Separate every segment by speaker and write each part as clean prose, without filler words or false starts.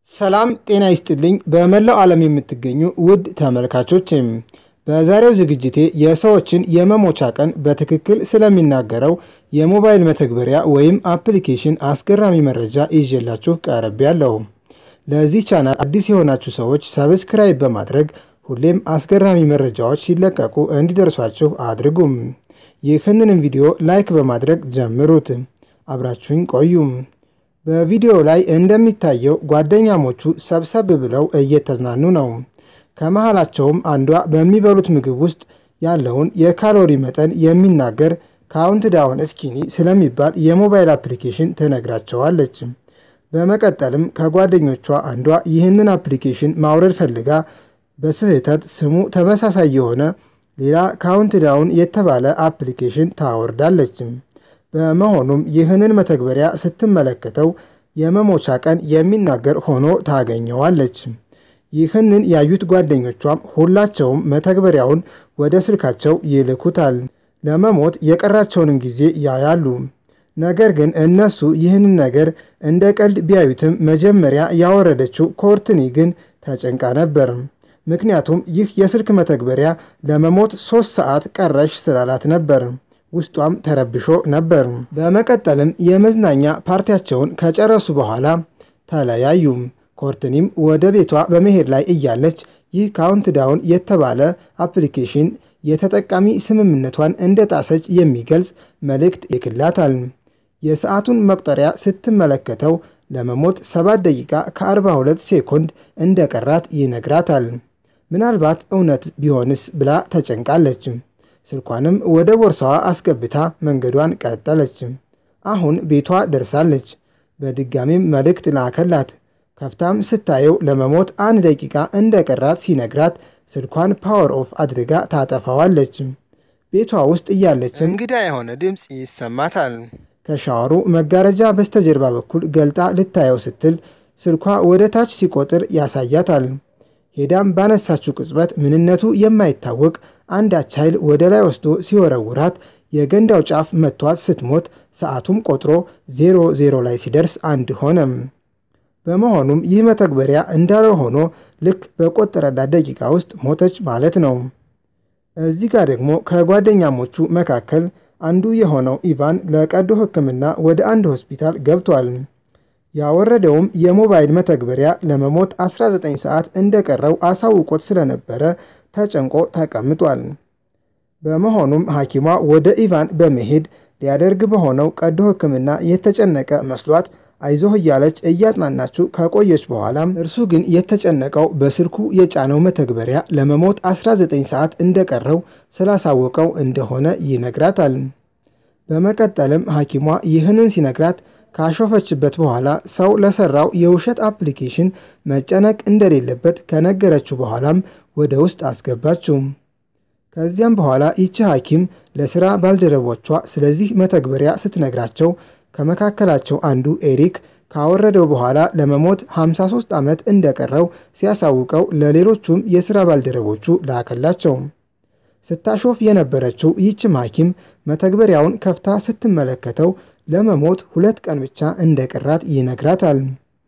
Speaker 1: ሰላም ጤና ይስጥልኝ በመላው ዓለም የምትገኙ ውድ ተመልካቾችም በዛሬው ዝግጅቴ የሰዎችን የመሞቻ ቀን በትክክል ስለሚናገረው የሞባይል መተግበሪያ ወይም አፕሊኬሽን አስገራሚ መረጃ ይዤላችሁ ቀርቤያለሁ። ለዚህ ቻናል አዲስ የሆናችሁ ሰዎች ሰብስክራይብ በማድረግ ሁሌም አስገራሚ መረጃዎች ሲለቀቁ እንዲደርሷችሁ አድርጉም። ይህንንም ቪዲዮ ላይክ በማድረግ ጀምሩት። አብራችሁኝ ቆዩም። በቪዲዮ ላይ እንደሚታየው ጓደኛሞቹ ሰብሰብ ብለው እየተዝናኑ ነው። ከመሃላቸውም አንዷ በሚበሉት ምግብ ውስጥ ያለውን የካሎሪ መጠን የሚናገር ካውንት ዳውን ስኪኒ ስለሚባል የሞባይል አፕሊኬሽን ትነግራቸዋለች። በመቀጠልም ከጓደኞቿ አንዷ ይህንን አፕሊኬሽን ማውረድ ፈልጋ በስህተት ስሙ ተመሳሳይ የሆነ ሌላ ካውንት ዳውን የተባለ አፕሊኬሽን ታወርዳለች። በመሆኑም ይህንን መተግበሪያ ስትመለከተው የመሞቻ ቀን የሚናገር ሆኖ ታገኘዋለች። ይህንን ያዩት ጓደኞቿም ሁላቸውም መተግበሪያውን ወደ ስልካቸው ይልኩታል። ለመሞት የቀራቸውንም ጊዜ ያያሉ። ነገር ግን እነሱ ይህንን ነገር እንደ ቀልድ ቢያዩትም መጀመሪያ ያወረደችው ኮርትኒ ግን ተጨንቃ ነበር። ምክንያቱም ይህ የስልክ መተግበሪያ ለመሞት 3 ሰዓት ቀረሽ ስላላት ነበር። ውስጧም ተረብሾ ነበር። በመቀጠልም የመዝናኛ ፓርቲያቸውን ከጨረሱ በኋላ ተለያዩ። ኮርትኒም ወደ ቤቷ በመሄድ ላይ እያለች ይህ ካውንት ዳውን የተባለ አፕሊኬሽን የተጠቃሚ ስምምነቷን እንደጣሰች የሚገልጽ መልእክት ይልክላታል። የሰዓቱን መቁጠሪያ ስትመለከተው ለመሞት 7 ደቂቃ ከ42 ሴኮንድ እንደቀራት ይነግራታል። ምናልባት እውነት ቢሆንስ ብላ ተጨንቃለች። ስልኳንም ወደ ቦርሳዋ አስገብታ መንገዷን ቀጠለች። አሁን ቤቷ ደርሳለች። በድጋሚም መልእክት ላከላት። ከፍታም ስታየው ለመሞት 1 ደቂቃ እንደቀራት ሲነግራት ስልኳን ፓወር ኦፍ አድርጋ ታጠፋዋለች። ቤቷ ውስጥ እያለች እንግዳ የሆነ ድምፅ ይሰማታል። ከሻወሩ መጋረጃ በስተጀርባ በኩል ገልጣ ልታየው ስትል ስልኳ ወደ ታች ሲቆጥር ያሳያታል። ሄዳም ባነሳችው ቅጽበት ምንነቱ የማይታወቅ አንዳች ኃይል ወደ ላይ ወስዶ ሲወረውራት የገንዳው ጫፍ መቷት ስትሞት ሰዓቱም ቆጥሮ 00 ላይ ሲደርስ 1 ሆነ። በመሆኑም ይህ መተግበሪያ እንዳለው ሆኖ ልክ በቆጠረላት ደቂቃ ውስጥ ሞተች ማለት ነው። እዚህ ጋር ደግሞ ከጓደኛሞቹ መካከል አንዱ የሆነው ኢቫን ለቀዶ ሕክምና ወደ አንድ ሆስፒታል ገብቷል። ያወረደውም የሞባይል መተግበሪያ ለመሞት 19 ሰዓት እንደቀረው አሳውቆት ስለነበረ ተጨንቆ ተቀምጧል። በመሆኑም ሐኪሟ ወደ ኢቫን በመሄድ ሊያደርግ በሆነው ቀዶ ሕክምና የተጨነቀ መስሏት አይዞህ እያለች እያጽናናችው ከቆየች በኋላም እርሱ ግን የተጨነቀው በስልኩ የጫነው መተግበሪያ ለመሞት 19 ሰዓት እንደቀረው ስላሳወቀው እንደሆነ ይነግራታል። በመቀጠልም ሐኪሟ ይህንን ሲነግራት ካሾፈችበት በኋላ ሰው ለሰራው የውሸት አፕሊኬሽን መጨነቅ እንደሌለበት ከነገረችው በኋላም ወደ ውስጥ አስገባችው። ከዚያም በኋላ ይቺ ሐኪም ለሥራ ባልደረቦቿ ስለዚህ መተግበሪያ ስትነግራቸው ከመካከላቸው አንዱ ኤሪክ ካወረደው በኋላ ለመሞት 53 ዓመት እንደቀረው ሲያሳውቀው ለሌሎቹም የሥራ ባልደረቦቹ ላከላቸው። ስታሾፍ የነበረችው ይችም ሐኪም መተግበሪያውን ከፍታ ስትመለከተው ለመሞት 2 ቀን ብቻ እንደቀራት ይነግራታል።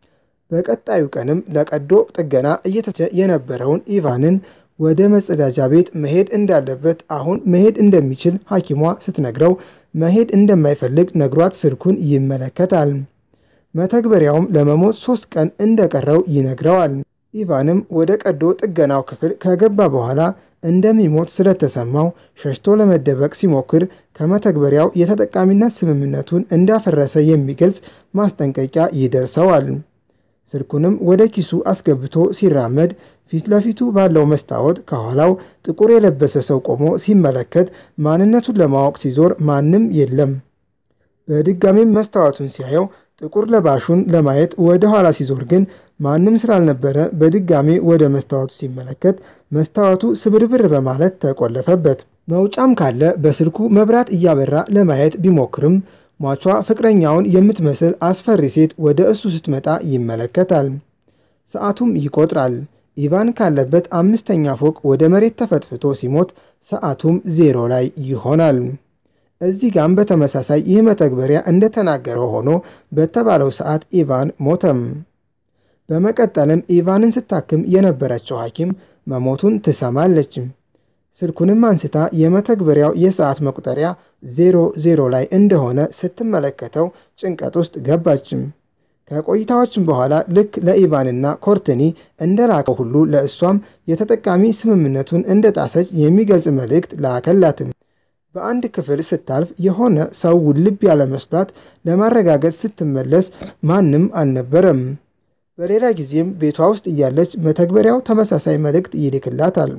Speaker 1: በቀጣዩ ቀንም ለቀዶ ጥገና እየተቸ የነበረውን ኢቫንን ወደ መጸዳጃ ቤት መሄድ እንዳለበት አሁን መሄድ እንደሚችል ሐኪሟ ስትነግረው መሄድ እንደማይፈልግ ነግሯት ስልኩን ይመለከታል። መተግበሪያውም ለመሞት 3 ቀን እንደቀረው ይነግረዋል። ኢቫንም ወደ ቀዶ ጥገናው ክፍል ከገባ በኋላ እንደሚሞት ስለተሰማው ሸሽቶ ለመደበቅ ሲሞክር ከመተግበሪያው የተጠቃሚነት ስምምነቱን እንዳፈረሰ የሚገልጽ ማስጠንቀቂያ ይደርሰዋል። ስልኩንም ወደ ኪሱ አስገብቶ ሲራመድ ፊት ለፊቱ ባለው መስታወት ከኋላው ጥቁር የለበሰ ሰው ቆሞ ሲመለከት ማንነቱን ለማወቅ ሲዞር ማንም የለም። በድጋሚም መስታወቱን ሲያየው ጥቁር ለባሹን ለማየት ወደ ኋላ ሲዞር ግን ማንም ስላልነበረ በድጋሚ ወደ መስታወቱ ሲመለከት መስታወቱ ስብርብር በማለት ተቆለፈበት። መውጫም ካለ በስልኩ መብራት እያበራ ለማየት ቢሞክርም ሟቿ ፍቅረኛውን የምትመስል አስፈሪ ሴት ወደ እሱ ስትመጣ ይመለከታል። ሰዓቱም ይቆጥራል። ኢቫን ካለበት 5ኛ ፎቅ ወደ መሬት ተፈትፍቶ ሲሞት ሰዓቱም 0 ላይ ይሆናል። እዚህ ጋም በተመሳሳይ ይህ መተግበሪያ እንደተናገረው ሆኖ በተባለው ሰዓት ኢቫን ሞተም። በመቀጠልም ኢቫንን ስታክም የነበረችው ሐኪም መሞቱን ትሰማለች። ስልኩንም አንስታ የመተግበሪያው የሰዓት መቁጠሪያ 00 ላይ እንደሆነ ስትመለከተው ጭንቀት ውስጥ ገባች። ከቆይታዎችም በኋላ ልክ ለኢቫንና ኮርትኒ እንደላከው ሁሉ ለእሷም የተጠቃሚ ስምምነቱን እንደጣሰች የሚገልጽ መልእክት ላከላትም። በአንድ ክፍል ስታልፍ የሆነ ሰው ውልብ ያለ መስሏት ለማረጋገጥ ስትመለስ ማንም አልነበረም። በሌላ ጊዜም ቤቷ ውስጥ እያለች መተግበሪያው ተመሳሳይ መልእክት ይልክላታል።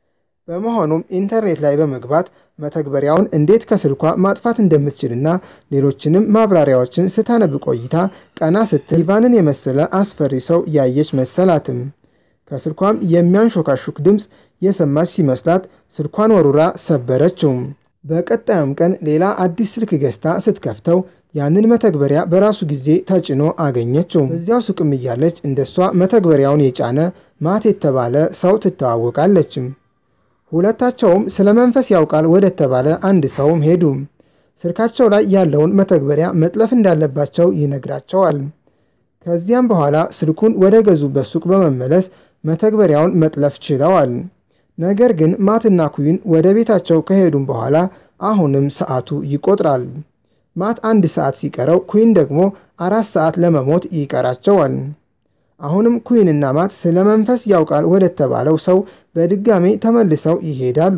Speaker 1: በመሆኑም ኢንተርኔት ላይ በመግባት መተግበሪያውን እንዴት ከስልኳ ማጥፋት እንደምትችልና ሌሎችንም ማብራሪያዎችን ስታነብ ቆይታ ቀና ስትል ኢቫንን የመሰለ አስፈሪ ሰው ያየች መሰላትም። ከስልኳም የሚያንሾካሹክ ድምፅ የሰማች ሲመስላት ስልኳን ወሩራ ሰበረችው። በቀጣዩም ቀን ሌላ አዲስ ስልክ ገዝታ ስትከፍተው ያንን መተግበሪያ በራሱ ጊዜ ተጭኖ አገኘችው። በዚያው ሱቅም እያለች እንደሷ መተግበሪያውን የጫነ ማት የተባለ ሰው ትተዋወቃለች። ሁለታቸውም ስለ መንፈስ ያውቃል ወደ ተባለ አንድ ሰውም ሄዱ። ስልካቸው ላይ ያለውን መተግበሪያ መጥለፍ እንዳለባቸው ይነግራቸዋል። ከዚያም በኋላ ስልኩን ወደ ገዙበት ሱቅ በመመለስ መተግበሪያውን መጥለፍ ችለዋል። ነገር ግን ማትና ኩዊን ወደ ቤታቸው ከሄዱም በኋላ አሁንም ሰዓቱ ይቆጥራል። ማት 1 ሰዓት ሲቀረው ኩዊን ደግሞ 4 ሰዓት ለመሞት ይቀራቸዋል። አሁንም ኩዊንና ማት ስለ መንፈስ ያውቃል ወደ ተባለው ሰው በድጋሜ ተመልሰው ይሄዳሉ።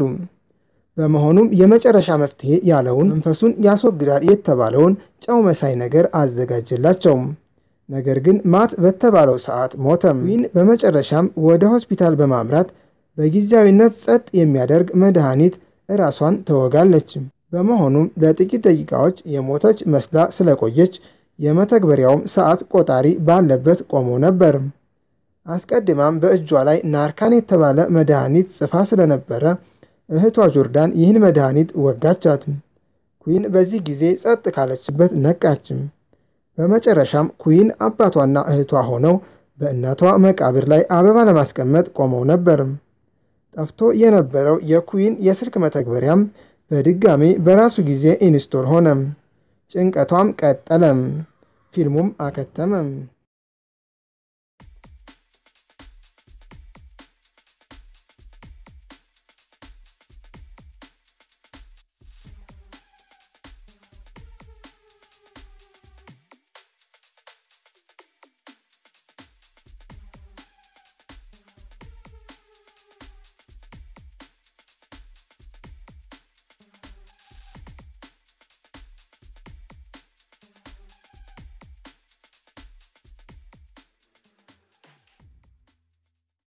Speaker 1: በመሆኑም የመጨረሻ መፍትሄ ያለውን መንፈሱን ያስወግዳል የተባለውን ጨው መሳይ ነገር አዘጋጀላቸው። ነገር ግን ማት በተባለው ሰዓት ሞተም። ኩዊን በመጨረሻም ወደ ሆስፒታል በማምራት በጊዜያዊነት ጸጥ የሚያደርግ መድኃኒት ራሷን ተወጋለች። በመሆኑም ለጥቂት ደቂቃዎች የሞተች መስላ ስለቆየች የመተግበሪያውም ሰዓት ቆጣሪ ባለበት ቆሞ ነበር። አስቀድማም በእጇ ላይ ናርካን የተባለ መድኃኒት ጽፋ ስለነበረ እህቷ ጆርዳን ይህን መድኃኒት ወጋቻት። ኩዊን በዚህ ጊዜ ጸጥ ካለችበት ነቃች። በመጨረሻም ኩዊን አባቷና እህቷ ሆነው በእናቷ መቃብር ላይ አበባ ለማስቀመጥ ቆመው ነበር። ጠፍቶ የነበረው የኩዊን የስልክ መተግበሪያም በድጋሜ በራሱ ጊዜ ኢንስቶል ሆነ። ጭንቀቷም ቀጠለም። ፊልሙም አከተመም።